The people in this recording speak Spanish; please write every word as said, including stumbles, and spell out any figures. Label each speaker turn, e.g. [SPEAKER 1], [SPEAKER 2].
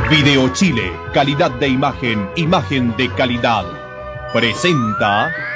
[SPEAKER 1] Video Chile, calidad de imagen, imagen de calidad. Presenta...